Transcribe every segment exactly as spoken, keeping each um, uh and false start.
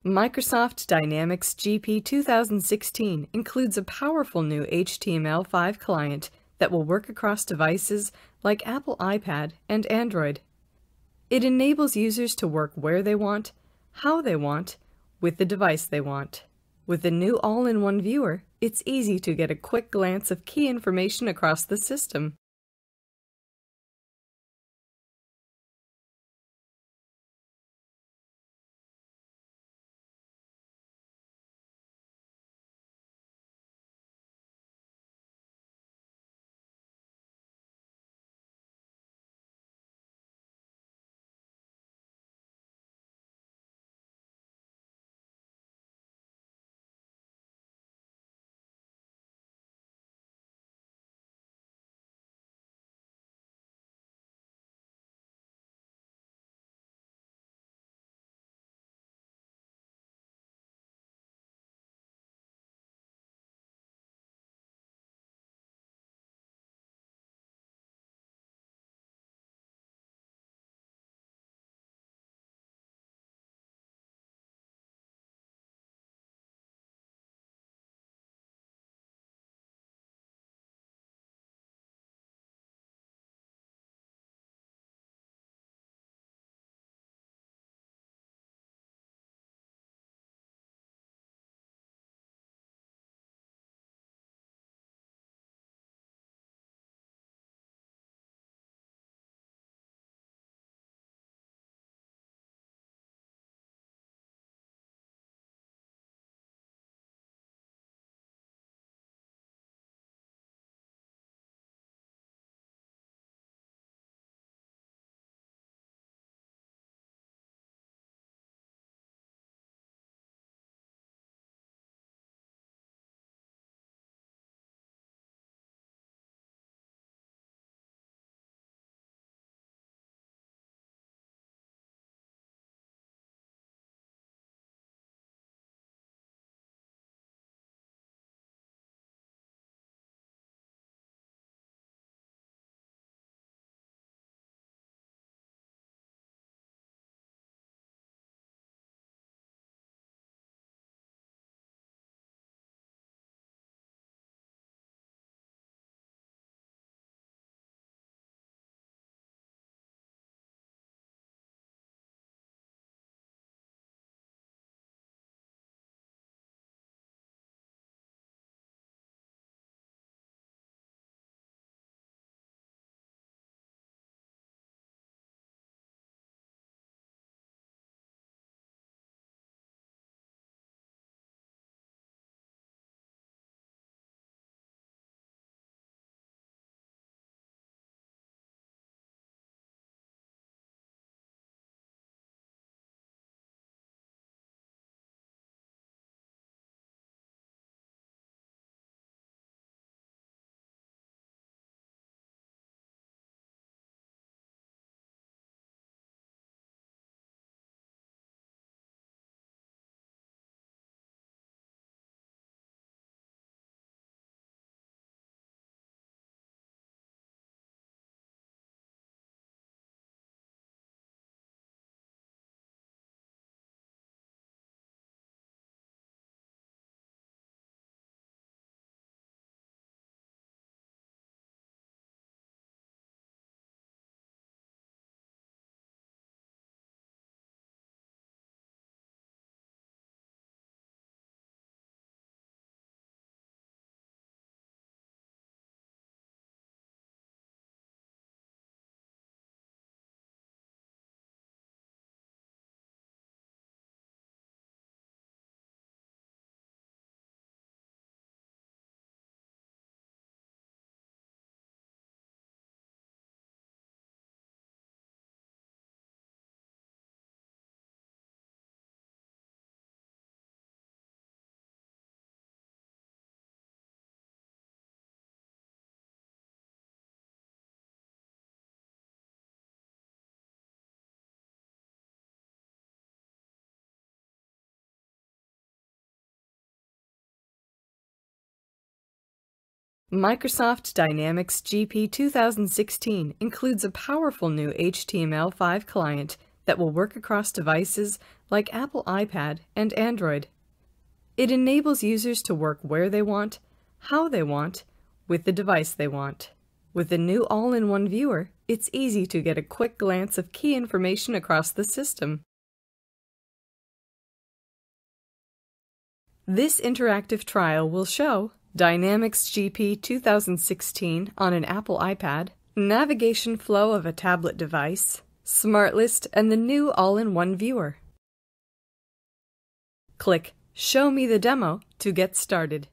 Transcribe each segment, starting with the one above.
Microsoft Dynamics G P two thousand sixteen includes a powerful new H T M L five client that will work across devices like Apple iPad and Android. It enables users to work where they want, how they want, with the device they want. With the new all-in-one viewer, it's easy to get a quick glance of key information across the system. Microsoft Dynamics G P two thousand sixteen includes a powerful new H T M L five client that will work across devices like Apple iPad and Android. It enables users to work where they want, how they want, with the device they want. With the new all-in-one viewer, it's easy to get a quick glance of key information across the system. This interactive trial will show Dynamics G P two thousand sixteen on an Apple iPad, navigation flow of a tablet device, SmartList, and the new all-in-one viewer. Click Show me the demo to get started.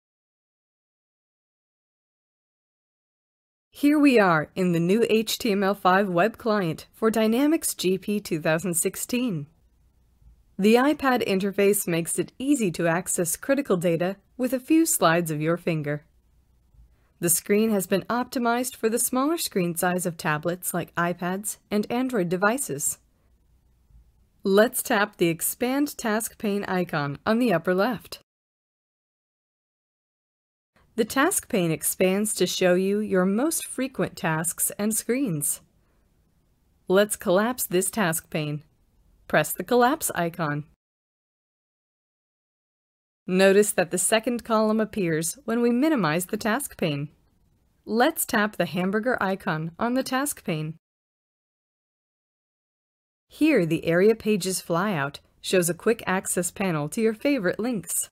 Here we are in the new H T M L five web client for Dynamics G P two thousand sixteen. The iPad interface makes it easy to access critical data with a few slides of your finger. The screen has been optimized for the smaller screen size of tablets like iPads and Android devices. Let's tap the Expand Task Pane icon on the upper left. The task pane expands to show you your most frequent tasks and screens. Let's collapse this task pane. Press the collapse icon. Notice that the second column appears when we minimize the task pane. Let's tap the hamburger icon on the task pane. Here, the Area Pages flyout shows a quick access panel to your favorite links.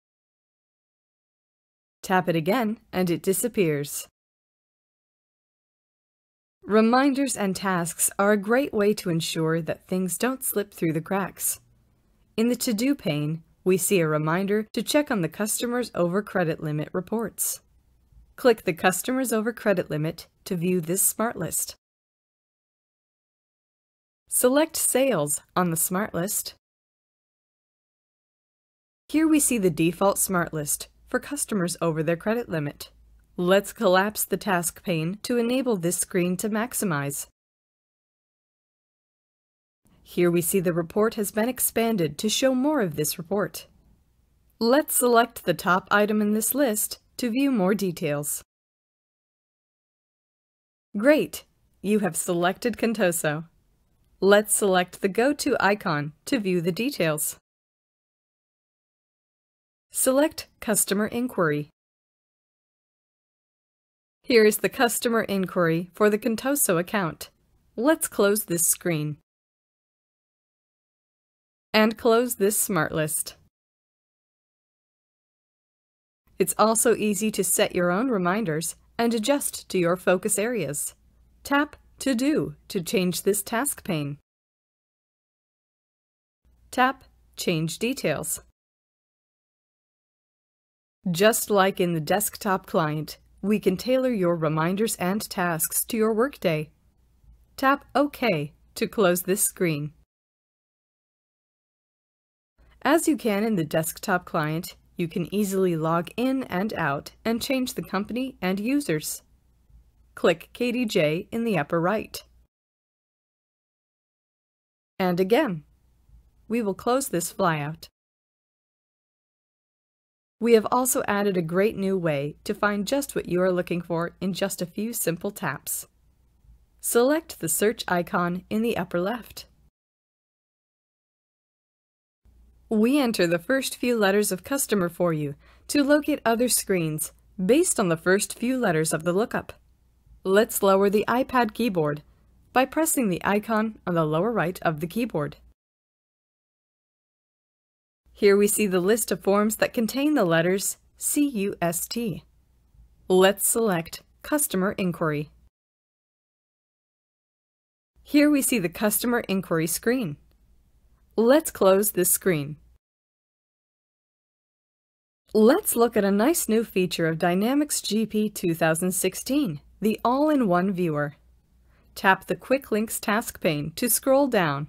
Tap it again, and it disappears. Reminders and tasks are a great way to ensure that things don't slip through the cracks. In the To-Do pane, we see a reminder to check on the Customers Over Credit Limit reports. Click the Customers Over Credit Limit to view this smart list. Select Sales on the smart list. Here we see the default smart list for customers over their credit limit. Let's collapse the task pane to enable this screen to maximize. Here we see the report has been expanded to show more of this report. Let's select the top item in this list to view more details. Great! You have selected Contoso. Let's select the Go To icon to view the details. Select Customer Inquiry. Here is the customer inquiry for the Contoso account. Let's close this screen. And close this smart list. It's also easy to set your own reminders and adjust to your focus areas. Tap To Do to change this task pane. Tap Change Details. Just like in the desktop client, we can tailor your reminders and tasks to your workday. Tap OK to close this screen. As you can in the desktop client, you can easily log in and out and change the company and users. Click K D J in the upper right. And again. We will close this flyout. We have also added a great new way to find just what you are looking for in just a few simple taps. Select the search icon in the upper left. We enter the first few letters of customer for you to locate other screens based on the first few letters of the lookup. Let's lower the iPad keyboard by pressing the icon on the lower right of the keyboard. Here we see the list of forms that contain the letters C U S T. Let's select Customer Inquiry. Here we see the Customer Inquiry screen. Let's close this screen. Let's look at a nice new feature of Dynamics G P two thousand sixteen, the all-in-one viewer. Tap the Quick Links task pane to scroll down.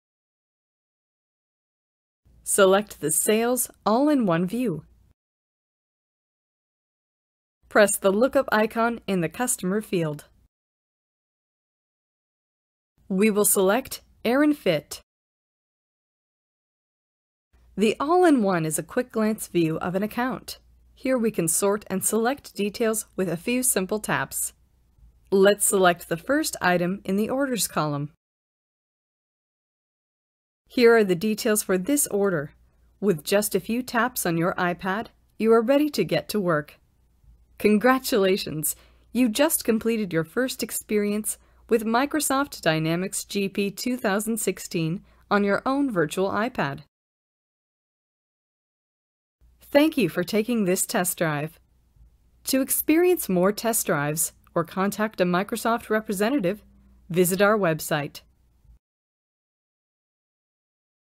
Select the Sales All-in-One View. Press the lookup icon in the Customer field. We will select Aaron Fit. The All-in-One is a quick glance view of an account. Here we can sort and select details with a few simple taps. Let's select the first item in the Orders column. Here are the details for this order. With just a few taps on your iPad, you are ready to get to work. Congratulations! You just completed your first experience with Microsoft Dynamics G P two thousand sixteen on your own virtual iPad. Thank you for taking this test drive. To experience more test drives or contact a Microsoft representative, visit our website.